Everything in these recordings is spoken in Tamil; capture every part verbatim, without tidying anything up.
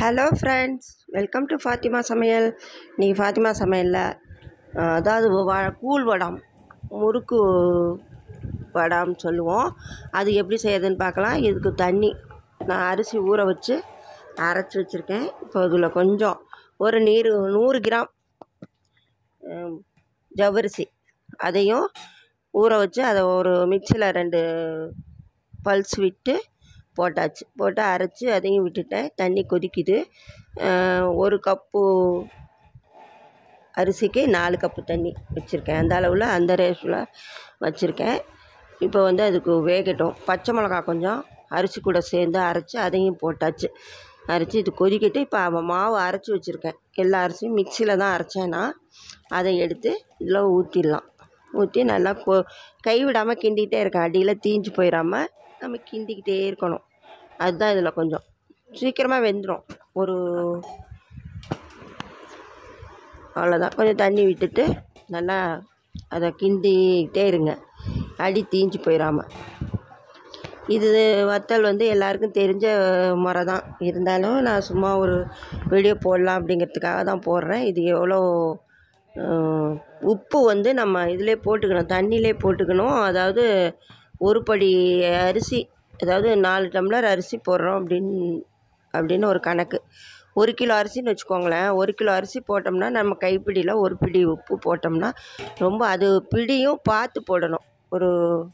Hello friends, welcome to Fathima சமையல். இன்றைக்கி ஃபாத்திமா சமையலில் அதாவது வ கூழ் வடம், முறுக்கு வடம்னு சொல்லுவோம். அது எப்படி செய்யறதுன்னு பார்க்கலாம். இதுக்கு தண்ணி நான் அரிசி ஊற வச்சு அரைச்சி வச்சுருக்கேன். இப்போ இதில் கொஞ்சம் ஒரு நீர் நூறு கிராம் ஜவ்வரிசி அதையும் ஊற வச்சு அதை ஒரு மிக்சியில் ரெண்டு பல்ஸ் விட்டு போட்டாச்சு. போட்டு அரைச்சி அதையும் விட்டுட்டேன். தண்ணி கொதிக்குது. ஒரு கப்பு அரிசிக்கு நாலு கப்பு தண்ணி வச்சுருக்கேன். அந்த அளவில் அந்த ரேஷில் வச்சுருக்கேன். இப்போ வந்து அதுக்கு வேகட்டும். பச்சை மிளகா கொஞ்சம் அரிசி கூட சேர்ந்து அரைச்சி அதையும் போட்டாச்சு. அரைச்சி இது கொதிக்கிட்டு இப்போ அவன் மாவு அரைச்சி வச்சுருக்கேன். எல்லா அரிசியும் மிக்சியில் தான் அரைச்சேன்னா அதை எடுத்து இதில் ஊற்றிடலாம். ஊற்றி நல்லா கொ கைவிடாமல் கிண்டிக்கிட்டே இருக்கேன். அடியில் தீஞ்சு போயிடாமல் நம்ம கிண்டிக்கிட்டே இருக்கணும். அதுதான் இதில் கொஞ்சம் சீக்கிரமாக வெந்துடும். ஒரு அவ்வளோதான். கொஞ்சம் தண்ணி விட்டுட்டு நல்லா அதை கிண்டிக்கிட்டே இருங்க, அடி தீஞ்சு போயிடாமல். இது வத்தல் வந்து எல்லாருக்கும் தெரிஞ்ச முறை தான். இருந்தாலும் நான் சும்மா ஒரு வீடியோ போடலாம் அப்படிங்கிறதுக்காக தான் போடுறேன். இது எவ்வளோ உப்பு வந்து நம்ம இதிலே போட்டுக்கணும், தண்ணியிலே போட்டுக்கணும். அதாவது ஒரு படி அரிசி, அதாவது நாலு டம்ளர் அரிசி போடுறோம் அப்படின்னு அப்படின்னு ஒரு கணக்கு. ஒரு கிலோ அரிசின்னு வச்சுக்கோங்களேன். ஒரு கிலோ அரிசி போட்டோம்னா நம்ம கைப்பிடியில் ஒரு பிடி உப்பு போட்டோம்னா ரொம்ப அது பிடியும் பார்த்து போடணும். ஒரு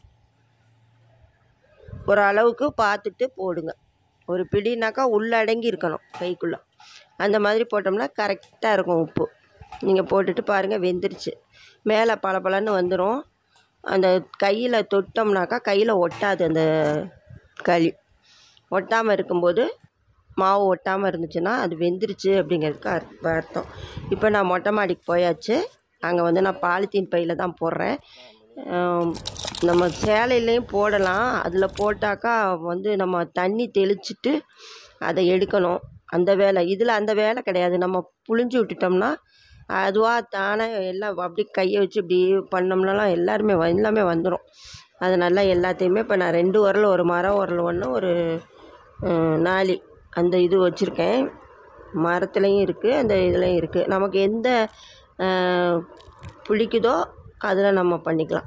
ஒரு அளவுக்கு பார்த்துட்டு போடுங்க. ஒரு பிடினாக்கா உள்ளடங்கி இருக்கணும் கைக்குள்ளே. அந்த மாதிரி போட்டோம்னா கரெக்டாக இருக்கும் உப்பு. நீங்கள் போட்டுட்டு பாருங்கள், வெந்துருச்சு. மேலே பளபளன்னு வந்துடும். அந்த கையில் தொட்டோம்னாக்கா கையில் ஒட்டாது. அந்த களி ஒட்டாமல் இருக்கும்போது, மாவு ஒட்டாமல் இருந்துச்சுன்னா அது வெந்துருச்சு அப்படிங்கிறதுக்கு அர்த்தம். இப்போ நான் மொட்டை மாடிக்கு போயாச்சு. அங்கே வந்து நான் பாலித்தீன் பையில் தான் போடுறேன். நம்ம சேலையிலையும் போடலாம். அதில் போட்டாக்கா வந்து நம்ம தண்ணி தெளிச்சிட்டு அதை எடுக்கணும். அந்த வேலை இதில் அந்த வேலை கிடையாது. நம்ம புழிஞ்சு விட்டுட்டோம்னா அதுவாக தானே எல்லாம் அப்படி கையை வச்சு இப்படி பண்ணோம்னாலாம் எல்லாருமே எல்லாமே வந்துடும். அது நல்லா எல்லாத்தையுமே இப்போ நான் ரெண்டு உரல், ஒரு மரம் உரல் ஒன்று, ஒரு நாளி அந்த இது வச்சுருக்கேன். மரத்துலேயும் இருக்குது, அந்த இதுலேயும் இருக்குது. நமக்கு எந்த பிடிக்குதோ அதில் நம்ம பண்ணிக்கலாம்.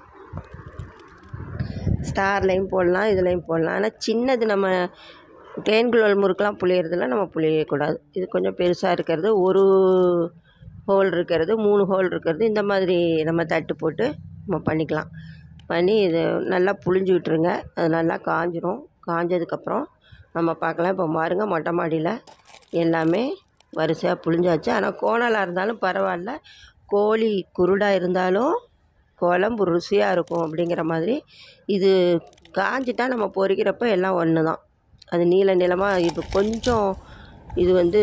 ஸ்டார்லேயும் போடலாம், இதுலேயும் போடலாம். ஆனால் சின்னது நம்ம தேன்குழல் முறுக்கெலாம் புளியறதுல நம்ம புளியக்கூடாது. இது கொஞ்சம் பெருசாக இருக்கிறது, ஒரு ஹோல் இருக்கிறது, மூணு ஹோல் இருக்கிறது, இந்த மாதிரி நம்ம தட்டு போட்டு நம்ம பண்ணிக்கலாம். பண்ணி இது நல்லா புழிஞ்சு விட்டுருங்க. அது நல்லா காஞ்சிரும். காஞ்சதுக்கப்புறம் நம்ம பார்க்கலாம். இப்போ பாருங்க, மொட்டை மாடியில் எல்லாமே வரிசையாக புழிஞ்சாச்சு. ஆனால் கோணலாக இருந்தாலும் பரவாயில்ல, கோழி குருடாக இருந்தாலும் குழம்பு ருசியாக இருக்கும் அப்படிங்கிற மாதிரி. இது காஞ்சிட்டா நம்ம பொரிக்கிறப்ப எல்லாம் ஒன்று தான். அது நீள நீளமாக இது கொஞ்சம் இது வந்து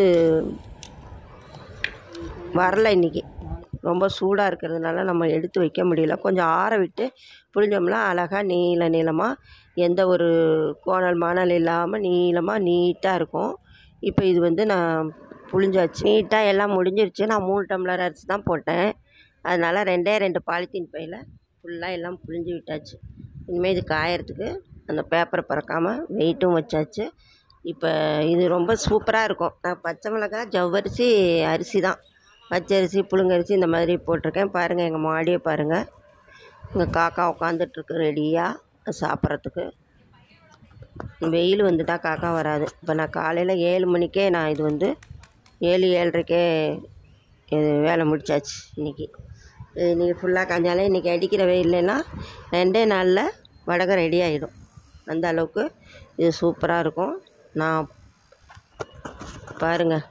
வரலை. இன்றைக்கி ரொம்ப சூடாக இருக்கிறதுனால நம்ம எடுத்து வைக்க முடியல. கொஞ்சம் ஆற விட்டு புழிஞ்சோம்னா அழகாக நீள நீளமாக எந்த ஒரு கோணல் மானல் இல்லாமல் நீளமாக நீட்டாக இருக்கும். இப்போ இது வந்து நான் புழிஞ்சாச்சு. நீட்டாக எல்லாம் முடிஞ்சிருச்சு. நான் மூணு டம்ளர் அரிசி தான் போட்டேன். அதனால் ரெண்டே ரெண்டு பாலித்தீன் பையில் ஃபுல்லாக எல்லாம் புழிஞ்சு விட்டாச்சு. இனிமேல் இது காயறதுக்கு அந்த பேப்பரை பறக்காமல் வெயிட்டும் வச்சாச்சு. இப்போ இது ரொம்ப சூப்பராக இருக்கும். நான் பச்சை மிளகாய், ஜவ்வரிசி, அரிசி தான், பச்சரிசி, புழுங்கரிசி இந்த மாதிரி போட்டிருக்கேன். பாருங்கள், எங்கள் மாடியை பாருங்கள். இங்கே காக்கா உட்காந்துட்ருக்கு ரெடியாக சாப்பிட்றதுக்கு. வெயில் வந்துட்டால் காக்கா வராது. இப்போ நான் காலையில் ஏழு மணிக்கே நான் இது வந்து ஏழு ஏழரைக்கே இது வேலை முடிச்சாச்சு. இன்றைக்கி இன்றைக்கி ஃபுல்லாக காஞ்சாலே இன்றைக்கி அடிக்கிற வெயில்னா ரெண்டே நாளில் வடகம் ரெடி ஆகிடும். அந்த அளவுக்கு இது சூப்பராக இருக்கும். நான் பாருங்கள்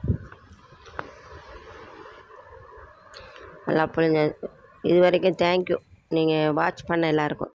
நல்லா புரிஞ்சு. இது வரைக்கும் தேங்க்யூ. நீங்கள் வாட்ச் பண்ண எல்லாருக்கும்.